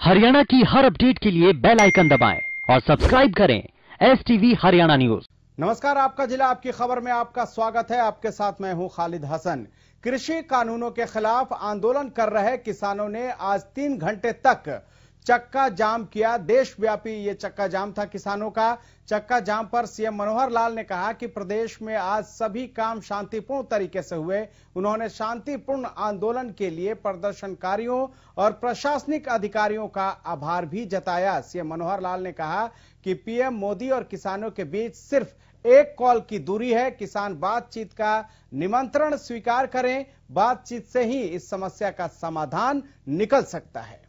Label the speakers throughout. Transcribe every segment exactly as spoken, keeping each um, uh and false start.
Speaker 1: हरियाणा की हर अपडेट के लिए बेल आइकन दबाएं और सब्सक्राइब करें एस टीवी हरियाणा न्यूज।
Speaker 2: नमस्कार, आपका जिला आपकी खबर में आपका स्वागत है। आपके साथ मैं हूं खालिद हसन। कृषि कानूनों के खिलाफ आंदोलन कर रहे किसानों ने आज तीन घंटे तक चक्का जाम किया। देशव्यापी ये चक्का जाम था किसानों का। चक्का जाम पर सीएम मनोहर लाल ने कहा कि प्रदेश में आज सभी काम शांतिपूर्ण तरीके से हुए। उन्होंने शांतिपूर्ण आंदोलन के लिए प्रदर्शनकारियों और प्रशासनिक अधिकारियों का आभार भी जताया। सीएम मनोहर लाल ने कहा कि पीएम मोदी और किसानों के बीच सिर्फ एक कॉल की दूरी है। किसान बातचीत का निमंत्रण स्वीकार करें। बातचीत से ही इस समस्या का समाधान निकल सकता है।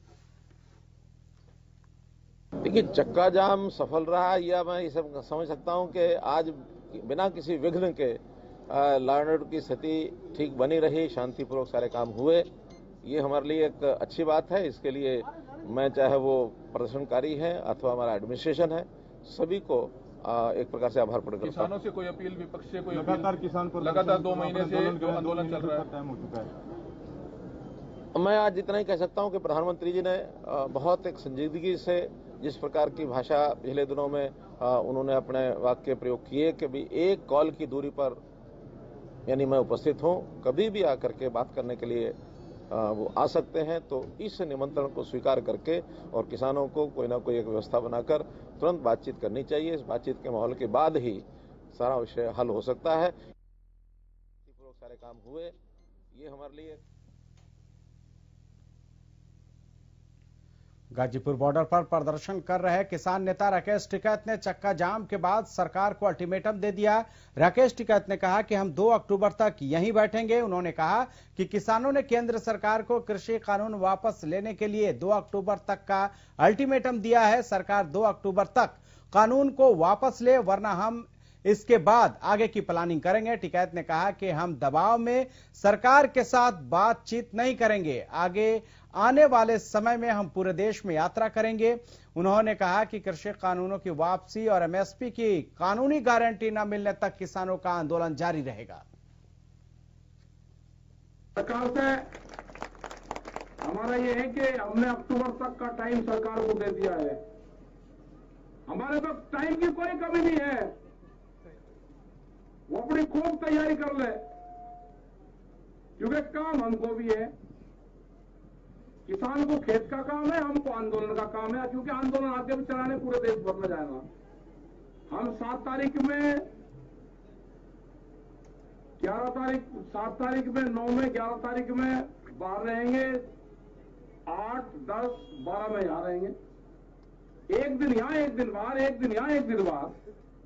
Speaker 3: देखिए, चक्का जाम सफल रहा या मैं ये सब समझ सकता हूं कि आज बिना किसी विघ्न के लॉ एंड ऑर्डर की स्थिति ठीक बनी रही, शांतिपूर्वक सारे काम हुए। ये हमारे लिए एक अच्छी बात है। इसके लिए मैं चाहे वो प्रदर्शनकारी है अथवा हमारा एडमिनिस्ट्रेशन है, सभी को एक प्रकार से आभार प्रकट करता हूं।
Speaker 4: किसानों से कोई अपील, विपक्ष से कोई
Speaker 5: लगातार किसान
Speaker 4: लगातार दो महीने से जो आंदोलन चल रहा है,
Speaker 3: मैं आज इतना ही कह सकता हूं कि प्रधानमंत्री जी ने बहुत एक संजीदगी से जिस प्रकार की भाषा पिछले दिनों में उन्होंने अपने वाक्य प्रयोग किए कि भी एक कॉल की दूरी पर यानी मैं उपस्थित हूं, कभी भी आकर के बात करने के लिए वो आ सकते हैं, तो इस निमंत्रण को स्वीकार करके और किसानों को कोई ना कोई एक व्यवस्था बनाकर तुरंत बातचीत करनी चाहिए। इस बातचीत के माहौल के बाद ही सारा विषय हल हो सकता है। सारे काम हुए, ये हमारे लिए।
Speaker 2: गाजीपुर बॉर्डर पर प्रदर्शन कर रहे किसान नेता राकेश टिकैत ने चक्का जाम के बाद सरकार को अल्टीमेटम दे दिया। राकेश टिकैत ने कहा कि हम दो अक्टूबर तक यहीं बैठेंगे। उन्होंने कहा कि किसानों ने केंद्र सरकार को कृषि कानून वापस लेने के लिए दो अक्टूबर तक का अल्टीमेटम दिया है। सरकार दो अक्टूबर तक कानून को वापस ले, वरना हम इसके बाद आगे की प्लानिंग करेंगे। टिकैत ने कहा कि हम दबाव में सरकार के साथ बातचीत नहीं करेंगे। आगे आने वाले समय में हम पूरे देश में यात्रा करेंगे। उन्होंने कहा कि कृषि कानूनों की वापसी और एमएसपी की कानूनी गारंटी न मिलने तक किसानों का आंदोलन जारी रहेगा।
Speaker 6: सरकार से हमारा यह है कि हमने अक्टूबर तक का टाइम सरकार को दे दिया है। हमारे पास टाइम की कोई कमी नहीं है। वो अपनी खूब तैयारी कर ले, क्योंकि काम हमको भी है। किसान को खेत का काम है, हमको आंदोलन का काम है, क्योंकि आंदोलन आगे भी चलाने पूरे देश भर में जाएगा। हम सात तारीख में ग्यारह तारीख सात तारीख में नौ में ग्यारह तारीख में बाहर रहेंगे, आठ दस बारह में यहां रहेंगे। एक दिन यहां, एक दिन बाहर, एक दिन यहां, एक दिन बाहर।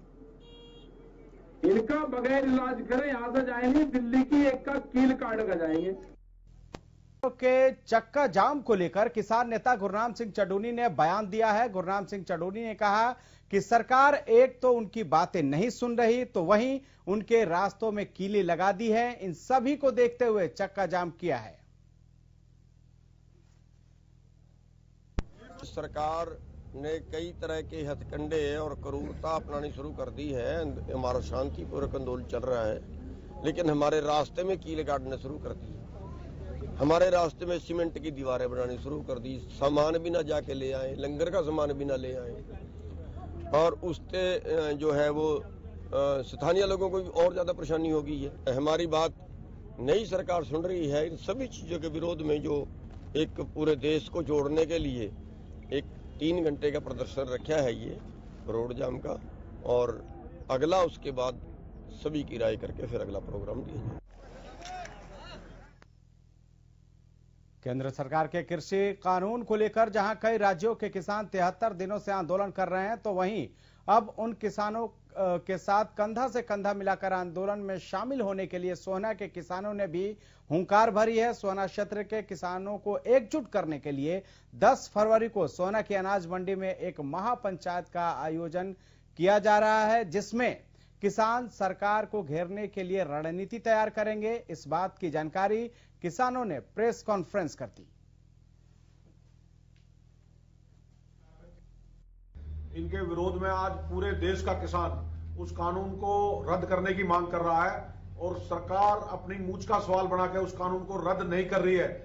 Speaker 6: इनका बगैर इलाज करें यहां से जाएंगे, दिल्ली की एक का कील काट कर जाएंगे।
Speaker 2: के चक्का जाम को लेकर किसान नेता गुरनाम सिंह चडूनी ने बयान दिया है। गुरनाम सिंह चडूनी ने कहा कि सरकार एक तो उनकी बातें नहीं सुन रही, तो वहीं उनके रास्तों में कीली लगा दी है। इन सभी को देखते हुए चक्का जाम किया है।
Speaker 7: सरकार ने कई तरह के हथकंडे और क्रूरता अपनानी शुरू कर दी है। हमारा शांतिपूर्वक आंदोलन चल रहा है, लेकिन हमारे रास्ते में कीले काटने शुरू कर दी। हमारे रास्ते में सीमेंट की दीवारें बनानी शुरू कर दी। सामान भी ना जाके ले आए, लंगर का सामान भी ना ले आए, और उससे जो है वो स्थानीय लोगों को भी और ज्यादा परेशानी हो गई है। हमारी बात नई सरकार सुन रही है। इन सभी चीजों के विरोध में जो एक पूरे देश को जोड़ने के लिए एक तीन घंटे का प्रदर्शन रखा है, ये रोड जाम का, और अगला उसके बाद सभी की राय करके फिर अगला प्रोग्राम दिया जाए।
Speaker 2: केंद्र सरकार के कृषि कानून को लेकर जहां कई राज्यों के किसान तिहत्तर दिनों से आंदोलन कर रहे हैं, तो वहीं अब उन किसानों के साथ कंधा से कंधा मिलाकर आंदोलन में शामिल होने के लिए सोहना के किसानों ने भी हुंकार भरी है। सोहना क्षेत्र के किसानों को एकजुट करने के लिए दस फरवरी को सोहना की अनाज मंडी में एक महापंचायत का आयोजन किया जा रहा है, जिसमें किसान सरकार को घेरने के लिए रणनीति तैयार करेंगे। इस बात की जानकारी किसानों ने प्रेस कॉन्फ्रेंस कर दी।
Speaker 5: इनके विरोध में आज पूरे देश का किसान उस कानून को रद्द करने की मांग कर रहा है, और सरकार अपनी मूंछ का सवाल बनाकर उस कानून को रद्द नहीं कर रही है।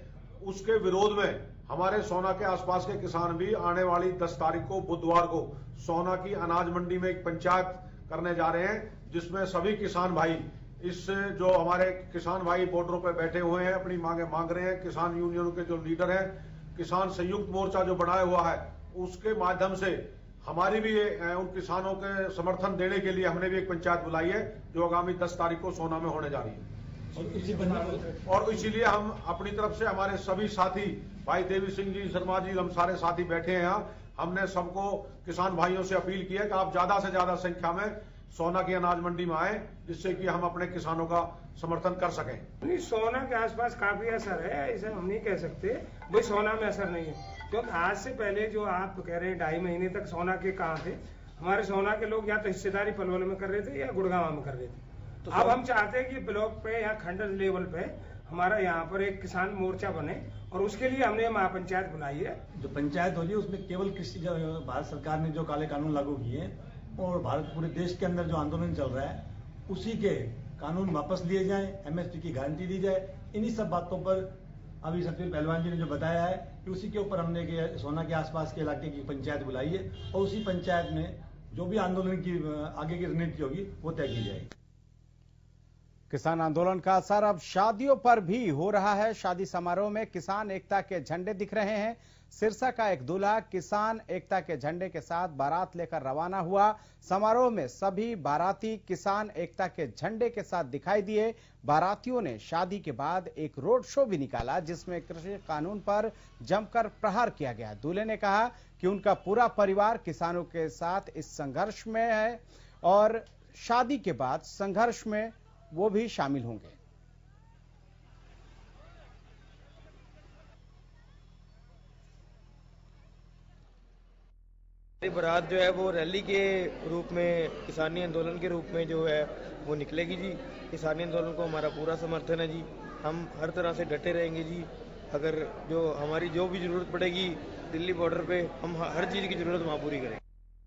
Speaker 5: उसके विरोध में हमारे सोना के आसपास के किसान भी आने वाली दस तारीख को बुधवार को सोना की अनाज मंडी में एक पंचायत करने जा रहे हैं, जिसमें सभी किसान भाई, इस जो हमारे किसान भाई बॉर्डरों पर बैठे हुए हैं, अपनी मांगे मांग रहे हैं। किसान यूनियनों के जो लीडर हैं, किसान संयुक्त मोर्चा जो बनाया हुआ है, उसके माध्यम से हमारी भी उन किसानों के समर्थन देने के लिए हमने भी एक पंचायत बुलाई है, जो आगामी दस तारीख को सोना में होने जा रही है। और इसीलिए हम अपनी तरफ से हमारे सभी साथी भाई देवी सिंह जी, शर्मा जी, हम सारे साथी बैठे हैं यहाँ। हमने सबको किसान भाइयों से अपील की है कि आप ज्यादा से ज्यादा संख्या में सोना की अनाज मंडी में आए, जिससे कि हम अपने किसानों का समर्थन कर सकें।
Speaker 8: सोना के आसपास काफी असर है, ऐसा हम नहीं कह सकते भाई सोना में असर नहीं है, क्योंकि आज से पहले जो आप कह रहे हैं ढाई महीने तक सोना के कहाँ थे, हमारे सोना के लोग या तो हिस्सेदारी पलवल में कर रहे थे या गुड़गांव में कर रहे थे। तो अब हम चाहते हैं कि ब्लॉक पे या खंड लेवल पे हमारा यहाँ पर एक किसान मोर्चा बने, और उसके लिए हमने महापंचायत बुलाई है।
Speaker 9: जो पंचायत हो रही है उसमें केवल कृषि, भारत सरकार ने जो काले कानून लागू किए और भारत पूरे देश के अंदर जो आंदोलन चल रहा है, उसी के कानून वापस लिए जाएं, एमएसपी की गारंटी दी जाए। इन्हीं सब बातों पर अभी सफीर पहलवान जी ने जो बताया है कि उसी के ऊपर हमने के सोना के आसपास के इलाके की पंचायत बुलाई है, और उसी पंचायत में जो भी आंदोलन की आगे की रणनीति होगी वो तय की जाएगी।
Speaker 2: किसान आंदोलन का असर अब शादियों पर भी हो रहा है। शादी समारोह में किसान एकता के झंडे दिख रहे हैं। सिरसा का एक दूल्हा किसान एकता के झंडे के साथ बारात लेकर रवाना हुआ। समारोह में सभी बाराती किसान एकता के झंडे के साथ दिखाई दिए। बारातियों ने शादी के बाद एक रोड शो भी निकाला, जिसमें कृषि कानून पर जमकर प्रहार किया गया। दूल्हे ने कहा कि उनका पूरा परिवार किसानों के साथ इस संघर्ष में है और शादी के बाद संघर्ष में वो भी शामिल होंगे।
Speaker 10: बारात जो है वो रैली के रूप में, किसानी आंदोलन के रूप में जो है वो निकलेगी जी। किसानी आंदोलन को हमारा पूरा समर्थन है जी। हम हर तरह से डटे रहेंगे जी। अगर जो हमारी जो भी जरूरत पड़ेगी दिल्ली बॉर्डर पे, हम हर चीज की जरूरत वहां पूरी करेंगे।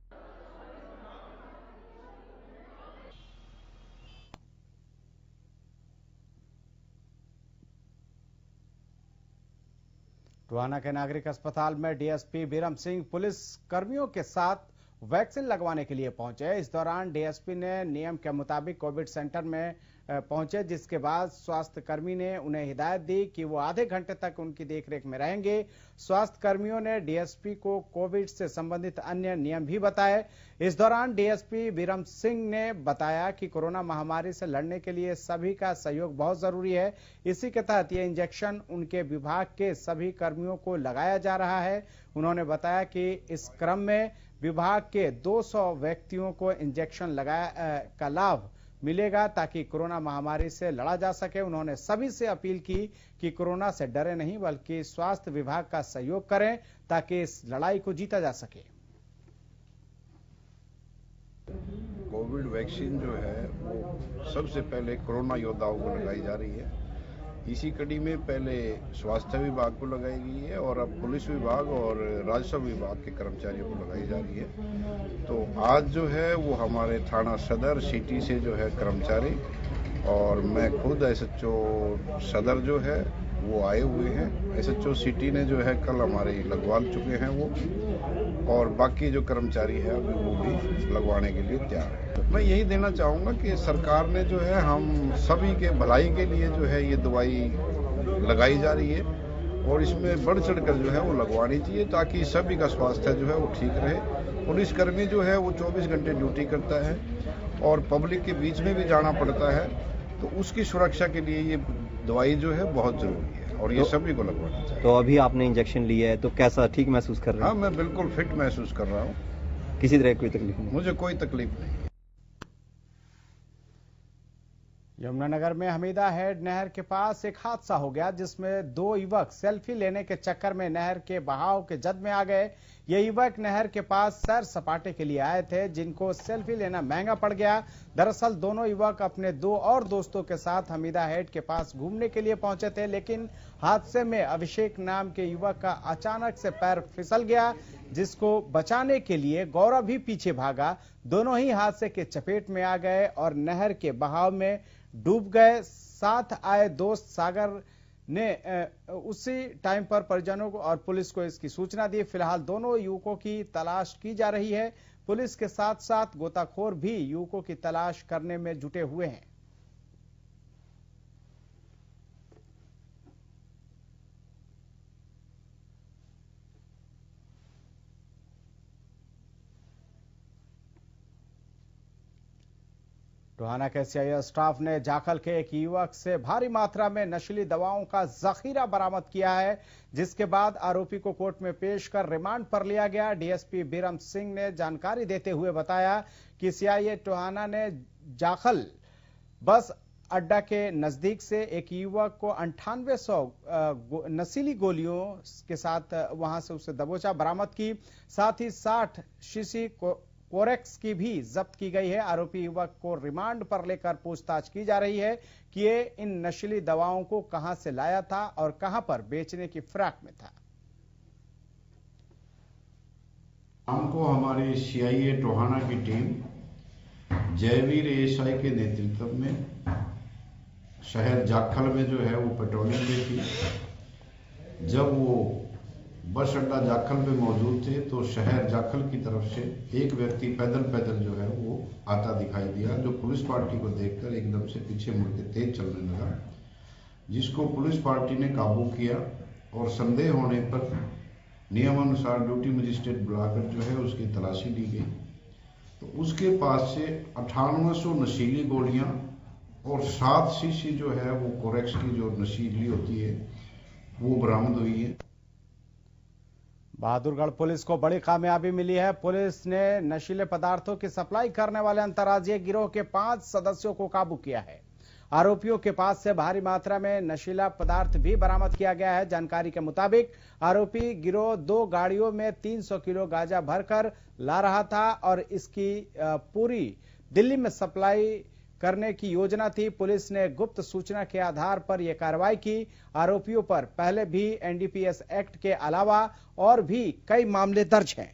Speaker 2: टोहाना के नागरिक अस्पताल में डीएसपी बीरम सिंह पुलिस कर्मियों के साथ वैक्सीन लगवाने के लिए पहुंचे। इस दौरान डीएसपी ने नियम के मुताबिक कोविड सेंटर में पहुंचे, जिसके बाद स्वास्थ्य कर्मी ने उन्हें हिदायत दी कि वो आधे घंटे तक उनकी देखरेख में रहेंगे। स्वास्थ्य कर्मियों ने डीएसपी को कोविड से संबंधित अन्य नियम भी बताए। इस दौरान डीएसपी बीरम सिंह ने बताया कि कोरोना महामारी से लड़ने के लिए सभी का सहयोग बहुत जरूरी है। इसी के तहत ये इंजेक्शन उनके विभाग के सभी कर्मियों को लगाया जा रहा है। उन्होंने बताया कि इस क्रम में विभाग के दो सौ व्यक्तियों को इंजेक्शन लगाया का लाभ मिलेगा, ताकि कोरोना महामारी से लड़ा जा सके। उन्होंने सभी से अपील की कि कोरोना से डरे नहीं, बल्कि स्वास्थ्य विभाग का सहयोग करें, ताकि इस लड़ाई को जीता जा सके।
Speaker 11: कोविड वैक्सीन जो है वो सबसे पहले कोरोना योद्धाओं को लगाई जा रही है। इसी कड़ी में पहले स्वास्थ्य विभाग को लगाई गई है और अब पुलिस विभाग और राजस्व विभाग के कर्मचारियों को लगाई जा रही है। तो आज जो है वो हमारे थाना सदर सिटी से जो है कर्मचारी और मैं खुद एसएचओ सदर जो है वो आए हुए हैं। एसएचओ सिटी ने जो है कल हमारे लगवा चुके हैं वो, और बाकी जो कर्मचारी है अभी वो भी लगवाने के लिए तैयार है। मैं यही देना चाहूँगा कि सरकार ने जो है हम सभी के भलाई के लिए जो है ये दवाई लगाई जा रही है, और इसमें बढ़ चढ़ कर जो है वो लगवानी चाहिए, ताकि सभी का स्वास्थ्य जो है वो ठीक रहे। पुलिसकर्मी जो है वो चौबीस घंटे ड्यूटी करता है और पब्लिक के बीच में भी जाना पड़ता है, तो उसकी सुरक्षा के लिए ये दवाई जो है बहुत जरूरी है और ये तो, सभी को लगवाना चाहिए।
Speaker 12: तो अभी आपने इंजेक्शन लिया है तो कैसा, ठीक महसूस कर रहे हैं?
Speaker 11: हाँ, मैं बिल्कुल फिट महसूस कर रहा हूँ।
Speaker 12: किसी तरह की कोई तकलीफ नहीं?
Speaker 11: मुझे कोई तकलीफ नहीं।
Speaker 2: यमुनानगर में हमीदा हेड नहर के पास एक हादसा हो गया, जिसमें दो युवक सेल्फी लेने के चक्कर में नहर के बहाव के जद में आ गए। ये युवक नहर के पास सैर सपाटे के लिए आए थे, जिनको सेल्फी लेना महंगा पड़ गया। दरअसल दोनों युवक अपने दो और दोस्तों के साथ हमीदा हेड के पास घूमने के लिए पहुंचे थे, लेकिन हादसे में अभिषेक नाम के युवक का अचानक से पैर फिसल गया, जिसको बचाने के लिए गौरव भी पीछे भागा। दोनों ही हादसे के चपेट में आ गए और नहर के बहाव में डूब गए। साथ आए दोस्त सागर ने उसी टाइम पर परिजनों को और पुलिस को इसकी सूचना दी। फिलहाल दोनों युवकों की तलाश की जा रही है। पुलिस के साथ साथ गोताखोर भी युवकों की तलाश करने में जुटे हुए हैं। टोहाना के सीआईए स्टाफ ने जाखल के एक युवक से भारी मात्रा में नशीली दवाओं का जखीरा बरामद किया है, जिसके बाद आरोपी को कोर्ट में पेश कर रिमांड पर लिया गया। डीएसपी बीरम सिंह ने जानकारी देते हुए बताया कि सीआईए टोहाना ने जाखल बस अड्डा के नजदीक से एक युवक को अंठानवे सौ नशीली गोलियों के साथ वहां से उसे दबोचा बरामद की। साथ ही साठ शीशी को कोरेक्स की भी जब्त की गई है। आरोपी युवक को रिमांड पर लेकर पूछताछ की जा रही है कि ये इन नशीली दवाओं को कहां से लाया था और कहां पर बेचने की फिराक में था।
Speaker 11: हमको हमारी सीआईए टोहाना की टीम जयवीर एएसआई के नेतृत्व में शहर जाखल में जो है वो पेट्रोलिंग में थी। जब वो बस अड्डा जाखल में मौजूद थे तो शहर जाखल की तरफ से एक व्यक्ति पैदल पैदल जो है वो आता दिखाई दिया, जो पुलिस पार्टी को देखकर एकदम से पीछे मुड़ के तेज चलने लगा, जिसको पुलिस पार्टी ने काबू किया और संदेह होने पर नियमानुसार ड्यूटी मजिस्ट्रेट बुलाकर जो है उसकी तलाशी ली गई। तो उसके पास से अठानवे सौ नशीली गोलियां और सात शीशी जो है वो कोरेक्स की जो नशीली होती है वो बरामद हुई है।
Speaker 2: बहादुरगढ़ पुलिस को बड़ी कामयाबी मिली है। पुलिस ने नशीले पदार्थों की सप्लाई करने वाले अंतर्राज्यीय गिरोह के पांच सदस्यों को काबू किया है। आरोपियों के पास से भारी मात्रा में नशीला पदार्थ भी बरामद किया गया है। जानकारी के मुताबिक आरोपी गिरोह दो गाड़ियों में तीन सौ किलो गांजा भरकर ला रहा था और इसकी पूरी दिल्ली में सप्लाई करने की योजना थी। पुलिस ने गुप्त सूचना के आधार पर यह कार्रवाई की। आरोपियों पर पहले भी एनडीपीएस एक्ट के अलावा और भी कई मामले दर्ज हैं।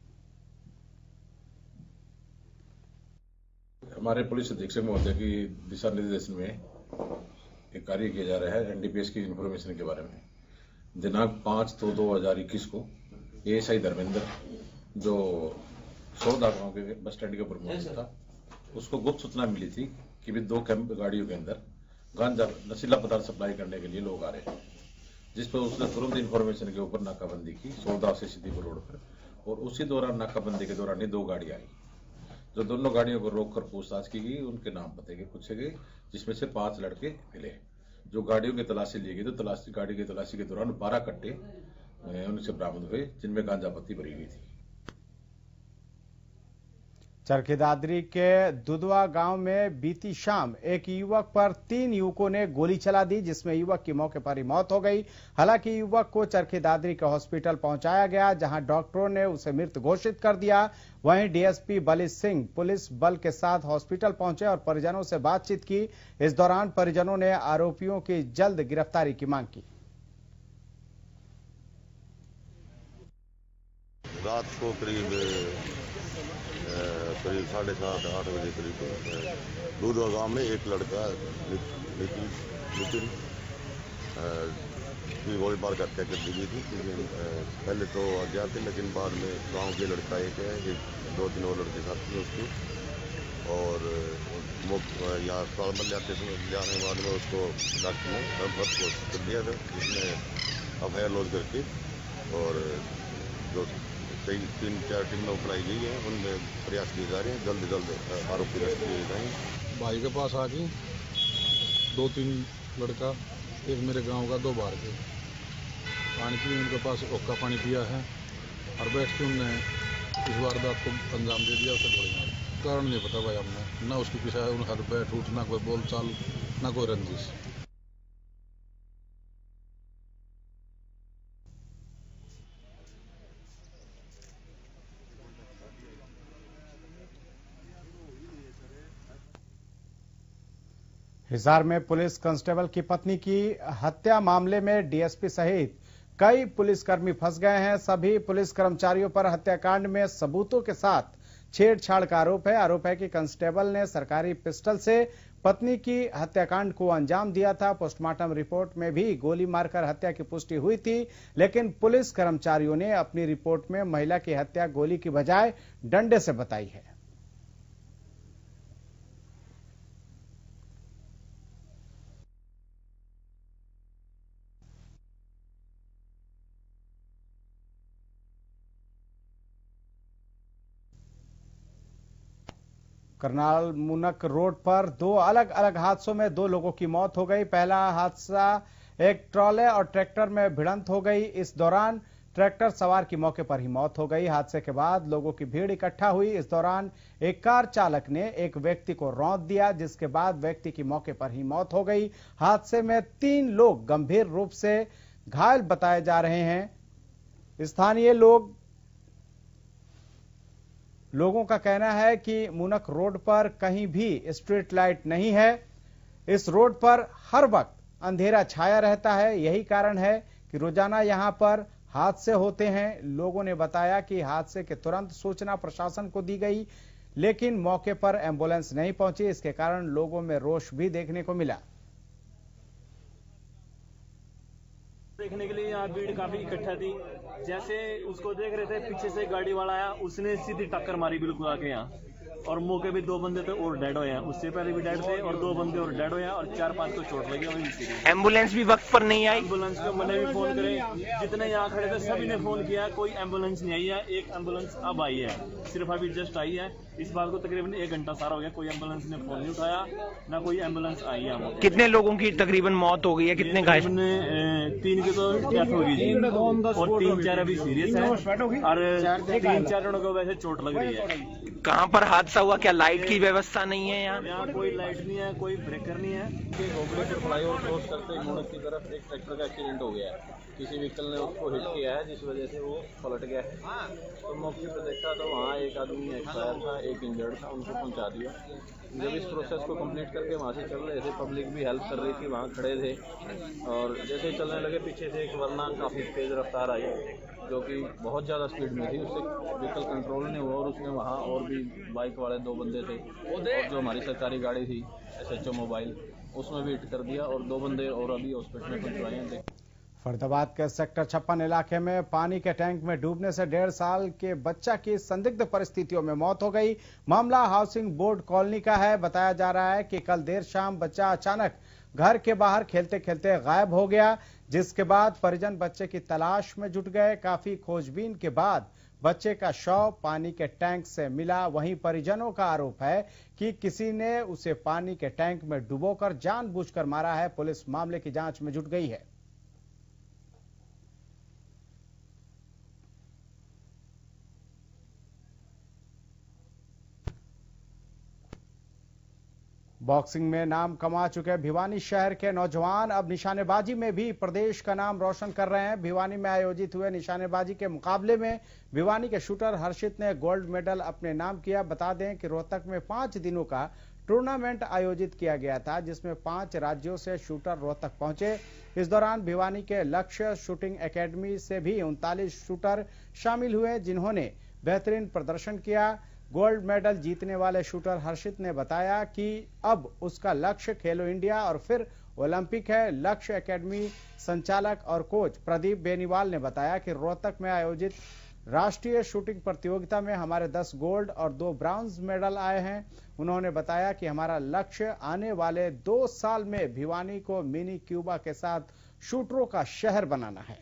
Speaker 13: हमारे पुलिस अधीक्षक महोदय की दिशा निर्देशन में एक कार्य किया जा रहा है एनडीपीएस की इंफॉर्मेशन के बारे में। दिनांक पांच दो दो हजार इक्कीस को एएसआई धर्मेंद्र जो सौदा गांव के बस स्टैंड के ऊपर मौजूद था, उसको गुप्त सूचना मिली थी कि भी दो कैंप गाड़ियों के अंदर गांजा नशीला पदार्थ सप्लाई करने के लिए लोग आ रहे हैं, जिस पर उसने तुरंत इंफॉर्मेशन के ऊपर नाकाबंदी की सौदा से सीधीपुर रोड पर। और उसी दौरान नाकाबंदी के दौरान ही दो गाड़ी आई, जो दोनों गाड़ियों को रोककर पूछताछ की गई, उनके नाम पते के पूछे गए, जिसमें से पांच लड़के मिले। जो गाड़ियों की तलाशी ली गई तो तलाशी गाड़ी की तलाशी के दौरान बारह कट्टे उनसे बरामद हुए, जिनमें गांजा पत्ती भरी हुई थी।
Speaker 2: चरखी दादरी के दुधवा गांव में बीती शाम एक युवक पर तीन युवकों ने गोली चला दी, जिसमें युवक की मौके पर ही मौत हो गई। हालांकि युवक को चरखी दादरी के हॉस्पिटल पहुंचाया गया, जहां डॉक्टरों ने उसे मृत घोषित कर दिया। वहीं डीएसपी बली सिंह पुलिस बल के साथ हॉस्पिटल पहुंचे और परिजनों से बातचीत की। इस दौरान परिजनों ने आरोपियों की जल्द गिरफ्तारी की मांग की।
Speaker 14: रात को करीब करीब साढ़े सात आठ बजे करीब दूधवा गांव में एक लड़का नितिन नितिन की गोली मार कर हत्या कर दी गई थी। पहले तो अज्ञात थे, लेकिन बाद में गांव के लड़का एक है, एक दो तीन और लड़के साथ थे उसके, और यहाँ अस्पताल में जाते जाने के बाद में उसको डॉक्टर ने बर्थ घोषित कर दिया था, जिसमें एफ आई आर लॉन्च करके और जो कई तीन चार टीमें बनाई गई है, उनमें प्रयास किए जा रहे हैं, जल्द जल्द आरोपी अरेस्ट किए जाएंगे।
Speaker 15: भाई के पास आ गई दो तीन लड़का, एक मेरे गांव का, दो बाहर के, पानी पी उनके पास ओक्का पानी पिया है और बैठ के उनने इस वारदात को अंजाम दे दिया। उसे गोली मारी, कारण नहीं पता भाई हमने, ना उसकी पीछे उनका बैठ उठ, ना कोई बोल चाल, ना कोई रंजिश।
Speaker 2: हिसार में पुलिस कांस्टेबल की पत्नी की हत्या मामले में डीएसपी सहित कई पुलिसकर्मी फंस गए हैं। सभी पुलिस कर्मचारियों पर हत्याकांड में सबूतों के साथ छेड़छाड़ का आरोप है। आरोप है कि कांस्टेबल ने सरकारी पिस्टल से पत्नी की हत्याकांड को अंजाम दिया था। पोस्टमार्टम रिपोर्ट में भी गोली मारकर हत्या की पुष्टि हुई थी, लेकिन पुलिस कर्मचारियों ने अपनी रिपोर्ट में महिला की हत्या गोली की बजाय डंडे से बताई है। करनाल मुनक रोड पर दो अलग अलग हादसों में दो लोगों की मौत हो गई। पहला हादसा एक ट्रॉले और ट्रैक्टर में भिड़ंत हो गई। इस दौरान ट्रैक्टर सवार की मौके पर ही मौत हो गई। हादसे के बाद लोगों की भीड़ इकट्ठा हुई। इस दौरान एक कार चालक ने एक व्यक्ति को रौंद दिया, जिसके बाद व्यक्ति की मौके पर ही मौत हो गई। हादसे में तीन लोग गंभीर रूप से घायल बताए जा रहे हैं। स्थानीय लोग लोगों का कहना है कि मुनक रोड पर कहीं भी स्ट्रीट लाइट नहीं है। इस रोड पर हर वक्त अंधेरा छाया रहता है। यही कारण है कि रोजाना यहां पर हादसे होते हैं। लोगों ने बताया कि हादसे के तुरंत सूचना प्रशासन को दी गई, लेकिन मौके पर एम्बुलेंस नहीं पहुंची। इसके कारण लोगों में रोष भी देखने को मिला।
Speaker 16: देखने के लिए यहाँ भीड़ काफी इकट्ठा थी। जैसे उसको देख रहे थे, पीछे से गाड़ी वाला आया, उसने सीधी टक्कर मारी बिल्कुल आके यहाँ, और मौके पे दो बंदे थे और डेड हुए हैं। उससे पहले भी डेड थे और दो बंदे और डेड हुए हैं और चार पांच को चोट लगी।
Speaker 17: एम्बुलेंस भी वक्त पर नहीं आई।
Speaker 16: एम्बुलेंस को मैंने भी फोन करे, जितने यहाँ खड़े थे सभी ने फोन किया, कोई एम्बुलेंस नहीं आई है। एक एम्बुलेंस अब आई है, सिर्फ अभी जस्ट आई है। इस बात को तकरीबन एक घंटा सारा हो गया, कोई एम्बुलेंस ने फोन नहीं उठाया, ना कोई एम्बुलेंस आई है।
Speaker 17: कितने लोगों की तकरीबन मौत हो गई है, कितने घायल?
Speaker 16: तीन की तो डेथ हो गई जी, और तीन चार अभी सीरियस है, और तीन चार जनों को वैसे चोट लग रही है।
Speaker 17: कहाँ पर हादसा हुआ? क्या लाइट की व्यवस्था नहीं है यहाँ?
Speaker 16: यहाँ कोई लाइट नहीं है, कोई ब्रेकर नहीं है।
Speaker 18: फ्लाईओवर क्रॉस करते मुनक की तरफ एक ट्रैक्टर का एक्सीडेंट हो गया है। किसी व्हीकल ने उसको हिट किया है, जिस वजह से वो पलट गया है। तो मौके पर देखा तो वहाँ एक आदमी एक्सपायर था, एक इंजर्ड था, उनको पहुँचा दिया। जब इस प्रोसेस को कंप्लीट करके वहाँ से चल रहे थे, पब्लिक भी हेल्प कर रही थी, वहाँ खड़े थे, और जैसे ही चलने लगे पीछे से एक वरना काफ़ी तेज़ रफ्तार आई, जो कि बहुत ज़्यादा स्पीड में थी। उससे व्हीकल कंट्रोल नहीं हुआ और उसने वहाँ और भी बाइक वाले दो बंदे थे, और जो हमारी सरकारी गाड़ी थी एस एच ओ मोबाइल, उसमें भी हिट कर दिया, और दो बंदे और अभी हॉस्पिटल में पहुँचवाए हैं।
Speaker 2: फरीदाबाद के सेक्टर छप्पन इलाके में पानी के टैंक में डूबने से डेढ़ साल के बच्चा की संदिग्ध परिस्थितियों में मौत हो गई। मामला हाउसिंग बोर्ड कॉलोनी का है। बताया जा रहा है कि कल देर शाम बच्चा अचानक घर के बाहर खेलते खेलते गायब हो गया, जिसके बाद परिजन बच्चे की तलाश में जुट गए। काफी खोजबीन के बाद बच्चे का शव पानी के टैंक से मिला। वहीं परिजनों का आरोप है कि किसी ने उसे पानी के टैंक में डुबोकर जानबूझकर मारा है। पुलिस मामले की जांच में जुट गई है। बॉक्सिंग में नाम कमा चुके भिवानी शहर के नौजवान अब निशानेबाजी में भी प्रदेश का नाम रोशन कर रहे हैं। भिवानी में आयोजित हुए निशानेबाजी के मुकाबले में भिवानी के शूटर हर्षित ने गोल्ड मेडल अपने नाम किया। बता दें कि रोहतक में पांच दिनों का टूर्नामेंट आयोजित किया गया था, जिसमें पांच राज्यों से शूटर रोहतक पहुंचे। इस दौरान भिवानी के लक्ष्य शूटिंग एकेडमी से भी उनतालीस शूटर शामिल हुए, जिन्होंने बेहतरीन प्रदर्शन किया। गोल्ड मेडल जीतने वाले शूटर हर्षित ने बताया कि अब उसका लक्ष्य खेलो इंडिया और फिर ओलंपिक है। लक्ष्य एकेडमी संचालक और कोच प्रदीप बेनीवाल ने बताया कि रोहतक में आयोजित राष्ट्रीय शूटिंग प्रतियोगिता में हमारे दस गोल्ड और दो ब्रॉन्ज मेडल आए हैं। उन्होंने बताया कि हमारा लक्ष्य आने वाले दो साल में भिवानी को मिनी क्यूबा के साथ शूटरों का शहर बनाना है।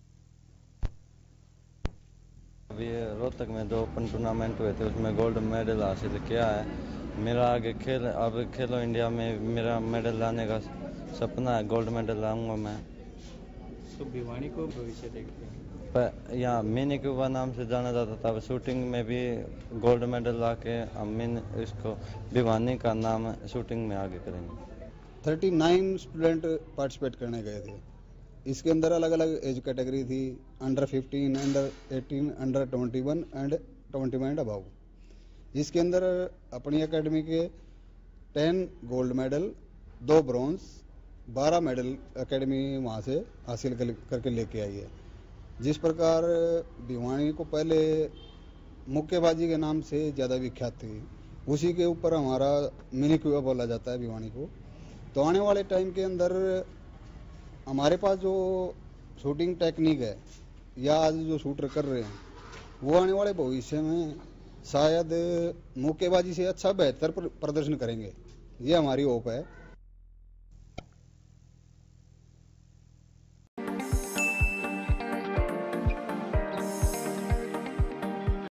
Speaker 19: अभी रोहतक में दो ओपन टूर्नामेंट हुए थे, उसमें गोल्ड मेडल हासिल किया है। मेरा आगे खेल अब खेलो इंडिया में मेरा मेडल लाने का सपना है, गोल्ड मेडल लाऊंगा मैं।
Speaker 20: तो भिवानी को भविष्य देखते हैं
Speaker 19: पर यहाँ मिनी क्यूबा नाम से जाना जाता था। शूटिंग में भी गोल्ड मेडल ला के हम मिन इसको भिवानी का नाम शूटिंग में आगे करेंगे।
Speaker 21: थर्टी नाइन स्टूडेंट पार्टिसिपेट करने गए थे। इसके अंदर अलग अलग एज कैटेगरी थी, under fifteen, under eighteen, under twenty one and twenty one above. इसके अंदर अपनी एकेडमी के टेन गोल्ड मेडल, दो ब्रॉन्ज, बारह मेडल एकेडमी वहाँ से हासिल करके लेके आई है। जिस प्रकार भिवानी को पहले मुक्केबाजी के नाम से ज़्यादा विख्यात थी, उसी के ऊपर हमारा मिनी क्यूबा बोला जाता है भिवानी को। तो आने वाले टाइम के अंदर हमारे पास जो शूटिंग टेक्निक है या आज जो शूटर कर रहे हैं वो आने वाले भविष्य में शायद मुक्केबाजी से अच्छा बेहतर प्रदर्शन करेंगे, ये हमारी होप है।